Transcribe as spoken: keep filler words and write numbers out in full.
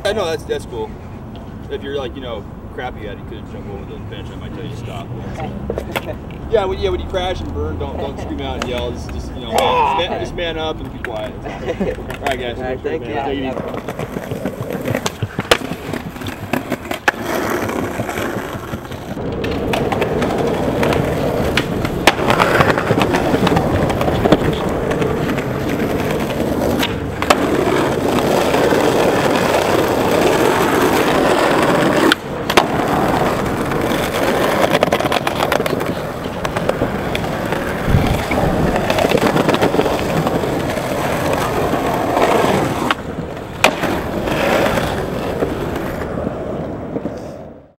Yeah, no, that's that's cool. If you're like, you know, crappy at it, you could jump over the bench. I might tell you to stop. Yeah, when, yeah, when you crash and burn, don't don't scream out and yell. Just, just you know, man, just man up and be quiet. All right, guys. All right, thank you. Take it easy.